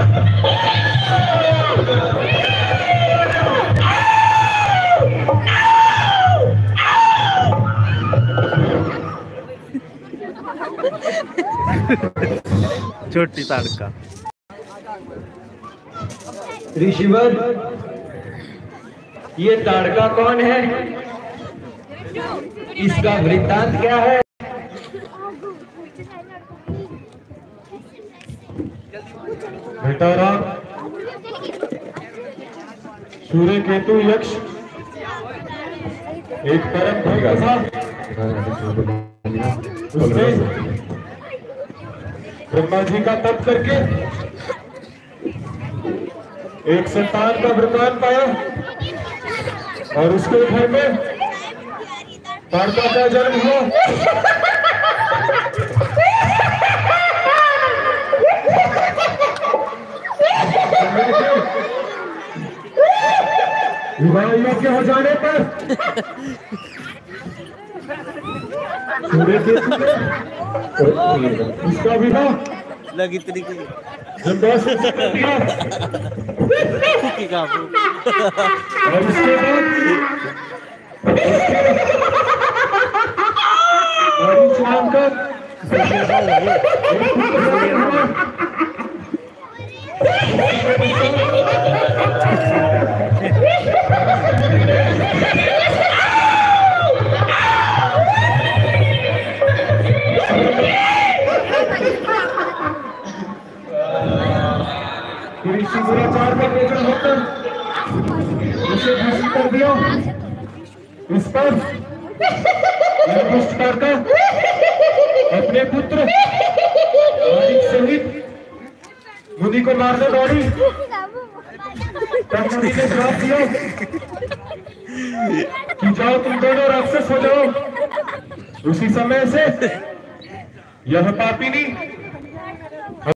छोटी ताड़का। ऋषिवर, ये ताड़का कौन है? इसका वृत्तांत क्या है? बेटा राम, सूर्य केतु यक्ष एक परम भक्त था। उसने ब्रह्मा जी का तप करके एक संतान का वरदान पाया और उसके घर में ताड़का का जन्म हुआ। विवाह योग्य हो जाने पर सूर्य केतु उसका विवाह लगी तरीके और उसके बाद नाम का शिवराचार्य का भोजन होकर उसे घोषित कर दिया। इस पर ताड़का अपने पुत्र सहित मुनि को मारने दौड़ी। तब मुनि ने जवाब दिया कि जाओ तुम दोनों राक्षस हो जाओ। उसी समय से यह पापिनी